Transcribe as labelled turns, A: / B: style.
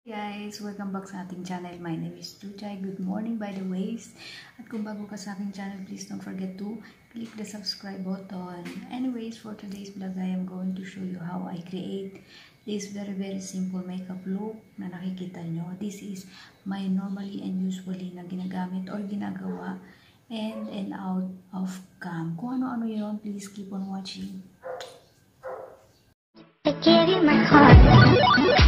A: Guys, welcome back sa ating channel. My name is Chutchai. Good morning by the ways. At kung bago ka sa aking channel, please don't forget to click the subscribe button. Anyways, for today's vlog, I am going to show you how I create this very simple makeup look na nakikita nyo. This is my normally and usually na ginagamit or ginagawa in and out of cam. Kung ano-ano yun, please keep on watching.
B: I give you my heart.